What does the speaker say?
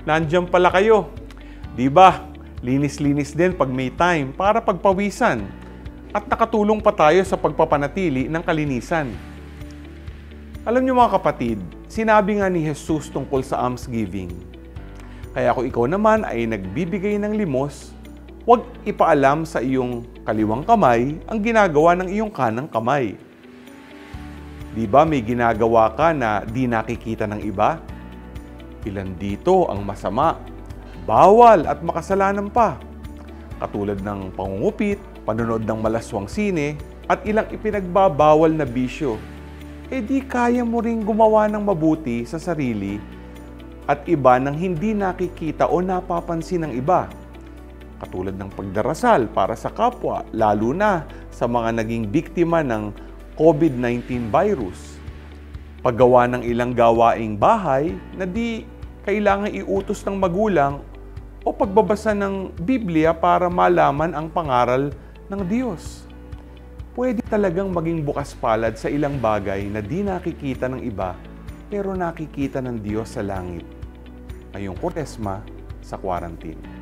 nandiyan pala kayo. Di ba? Linis-linis din pag may time para pagpawisan. At nakatulong pa tayo sa pagpapanatili ng kalinisan. Alam niyo mga kapatid, sinabi nga ni Jesus tungkol sa almsgiving. Kaya kung ikaw naman ay nagbibigay ng limos, huwag ipaalam sa iyong kaliwang kamay ang ginagawa ng iyong kanang kamay. Di ba may ginagawa ka na di nakikita ng iba? Ilan dito ang masama, bawal at makasalanan pa. Katulad ng pangungupit, panonood ng malaswang sine, at ilang ipinagbabawal na bisyo. Di kaya mo ring gumawa ng mabuti sa sarili at iba nang hindi nakikita o napapansin ng iba. Katulad ng pagdarasal para sa kapwa, lalo na sa mga naging biktima ng COVID-19 virus. Paggawa ng ilang gawaing bahay na di kailangan iutos ng magulang o pagbabasa ng Biblia para malaman ang pangaral ng Diyos. Pwede talagang maging bukas palad sa ilang bagay na di nakikita ng iba pero nakikita ng Diyos sa langit. Ngayong Kwaresma sa quarantine.